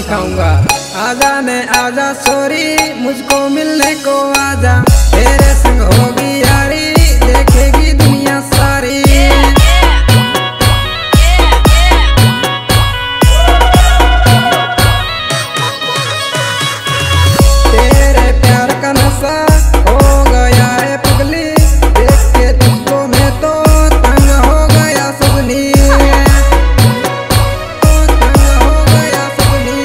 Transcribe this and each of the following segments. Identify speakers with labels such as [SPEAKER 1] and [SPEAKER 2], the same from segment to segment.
[SPEAKER 1] दिखाऊंगा। आजा ने आजा सोरी मुझको मिलने को आजा, तेरे संग होगी यारी देखेगी दुनिया सारी। तेरे प्यार का नशा हो गया है पगली, देख के तुझको मैं तो तंग हो गया सजनी, तंग हो गया सजनी।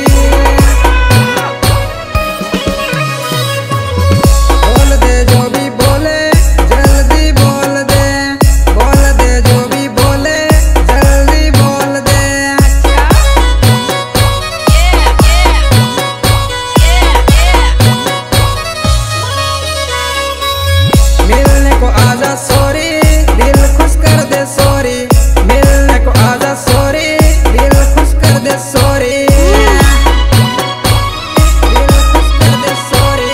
[SPEAKER 1] बोल दे जो भी बोले जल्दी बोल दे, बोल दे जो भी बोले जल्दी बोल दे। मिलने को आजा सोरी दिल खुश कर दे सोरी, मिलने को आजा सोरी दिल खुश कर दे सोरी, दिल खुश कर दे सोरी।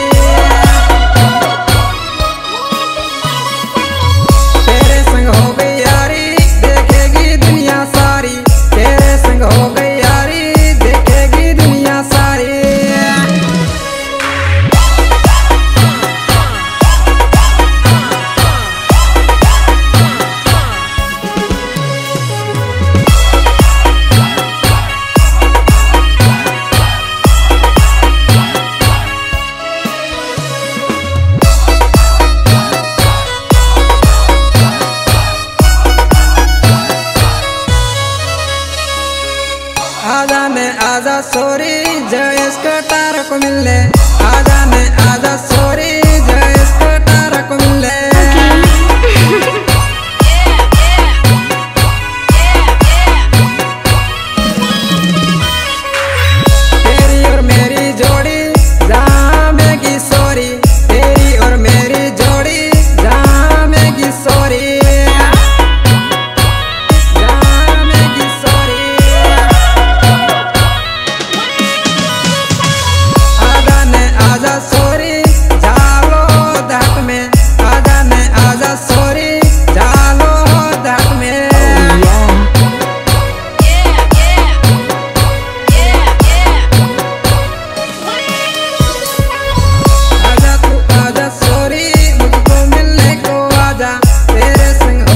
[SPEAKER 1] तेरे संग हो गई यारी देखेगी दुनिया सारी, तेरे संग हो गई यारी देखेगी दुनिया सारी। आजा ने आजा सोरी जयेश कटार को मिलने, आजा ने आजा सोरी जयेश कटार को मिलने। तेरी और मेरी जोड़ी जामेगी सोरी, तेरी और मेरी जोड़ी जामेगी सोरी, जामेगी सोरी। आजा ने आजा सोरी जालो धाक में, आजा ने आजा सोरी जालो धाक में। आजा तू आजा सोरी मुझको मिलने को आजा, तेरे संग